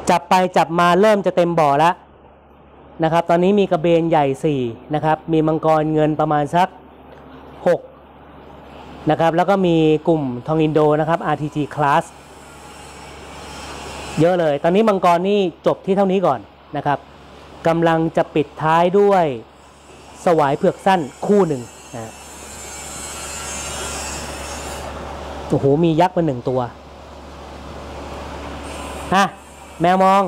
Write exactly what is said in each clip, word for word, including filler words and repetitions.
จับไปจับมาเริ่มจะเต็มบ่อแล้วนะครับตอนนี้มีกระเบนใหญ่สี่นะครับมีมังกรเงินประมาณสักหกนะครับแล้วก็มีกลุ่มทองอินโดนะครับ อาร์ ที จี Class เยอะเลยตอนนี้มังกรนี่จบที่เท่านี้ก่อนนะครับกำลังจะปิดท้ายด้วยสวายเผือกสั้นคู่หนึ่งนะโอ้โหมียักษ์มาหนึ่งตัวฮะแมวมอง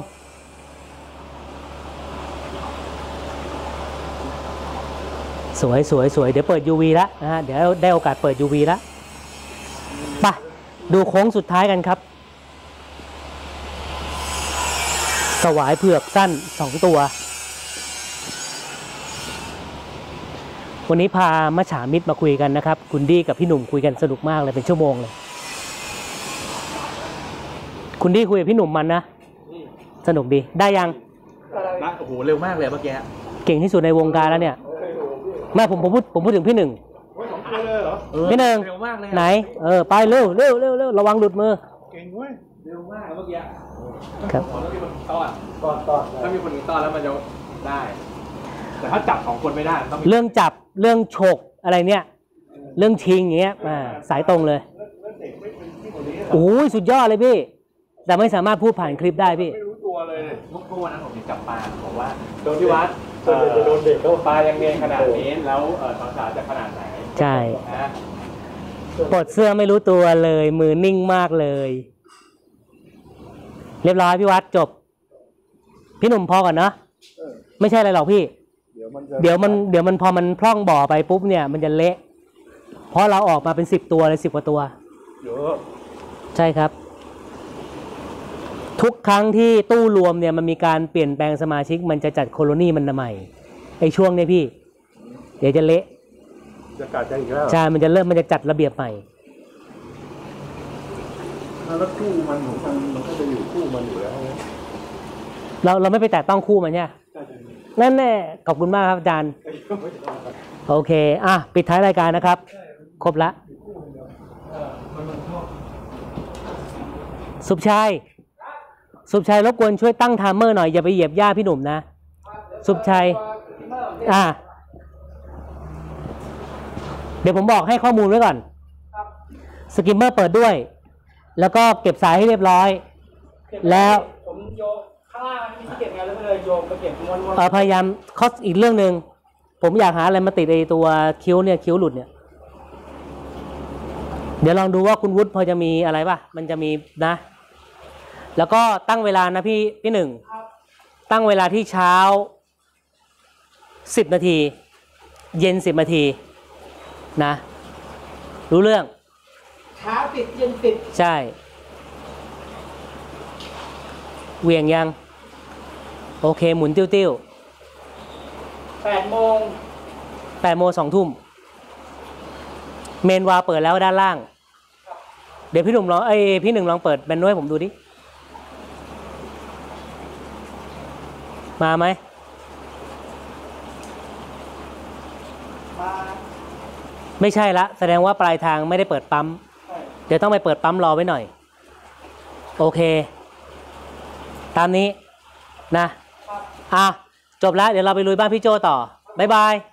สวยสวยสวยเดี๋ยวเปิด ยู วี แล้วนะฮะเดี๋ยวได้โอกาสเปิด ยู วี แล้วไปดูโค้งสุดท้ายกันครับสวายเผือกสั้นสองตัววันนี้พามัจฉามิตรมาคุยกันนะครับคุณดี้กับพี่หนุ่มคุยกันสนุกมากเลยเป็นชั่วโมงเลยคุณดี้คุยกับพี่หนุ่มมันนะสนุกดีได้ยังโอ้โหเร็วมากเลยเมื่อกี้เก่งที่สุดในวงการแล้วเนี่ยไม่ผมผมพูดผมพูดถึงพี่หนึ่งพี่หนึ่งไหนเออไปเร็วเร็วเร็วเร็วระวังหลุดมือเก่งเว้ยเร็วมากเมื่อกี้ครับถ้ามีคนต้อนต้อนต้อนถ้ามีคนต้อนแล้วมันจะได้แต่ถ้าจับของคนไม่ได้ต้องเรื่องจับเรื่องฉกอะไรเนี่ยเรื่องชิงอย่างเงี้ยอ่าสายตรงเลยโอ้ยสุดยอดเลยพี่แต่ไม่สามารถพูดผ่านคลิปได้พี่ไม่รู้ตัวเลยเมื่อวันนั้นผมจับปลาบอกว่าโดนที่วัดจะโดนเด็กเขาปลายังเรียนขนาดนี้แล้วตอนสาวจะขนาดไหนใช่ปลดเสื้อไม่รู้ตัวเลยมือนิ่งมากเลยเรียบร้อยพี่วัดจบพี่หนุ่มพอก่อนเนาะไม่ใช่อะไรหรอกพี่เดี๋ยวมันเดี๋ยวมันเดี๋ยวมันพอมันพร่องบ่อไปปุ๊บเนี่ยมันจะเละเพราะเราออกมาเป็นสิบตัวเลยสิบกว่าตัวเยอะใช่ครับทุกครั้งที่ตู้รวมเนี่ยมันมีการเปลี่ยนแปลงสมาชิกมันจะจัดโคโลนีมันใหม่ไอ้ช่วงนี้พี่เดี๋ยวจะเละจะกัดใจอีกแล้วใช่มันจะเริ่มมันจะจัดระเบียบใหม่แล้วคู่มันของมันมันก็จะอยู่คู่มันอยู่แล้วเราเราไม่ไปแตะต้องคู่มันเนี่ยนั่นแน่ขอบคุณมากครับอาจารย์โอเคอ่ะปิดท้ายรายการนะครับครบละสุภชัยสุภชัยรบกวนช่วยตั้งไทม์เมอร์หน่อยอย่าไปเหยียบหญ้าพี่หนุ่มนะสุภชัยอ่ะเดี๋ยวผมบอกให้ข้อมูลไว้ก่อนสกิมเมอร์เปิดด้วยแล้วก็เก็บสายให้เรียบร้อยแล้วผมโยกข้างล่างที่เก็บงานแล้วก็เลยโยกไปเก็บม้วนๆพยายามข้ออีกเรื่องหนึ่งผมอยากหาอะไรมาติดไอตัวคิ้วเนี่ยคิ้วหลุดเนี่ยเดี๋ยวลองดูว่าคุณวุฒิพอจะมีอะไรป่ะมันจะมีนะแล้วก็ตั้งเวลานะพี่พี่หนึ่งตั้งเวลาที่เช้าสิบนาทีเย็นสิบนาทีนะรู้เรื่องเช้าติดเย็นติดใช่เวียงยังโอเคหมุนติ้วติ้วแปดโมงแปดโมงสองทุ่มเมนวาเปิดแล้วด้านล่างเดี๋ยวพี่หนุ่มลองไอ้พี่หนึ่งลองเปิดแบนด้วยผมดูดิมาไหมมาไม่ใช่ละแสดงว่าปลายทางไม่ได้เปิดปั๊มเดี๋ยวต้องไปเปิดปั๊มรอไว้หน่อยโอเคตามนี้นะอ่ะจบแล้วเดี๋ยวเราไปลุยบ้านพี่โจต่อบ๊ายบาย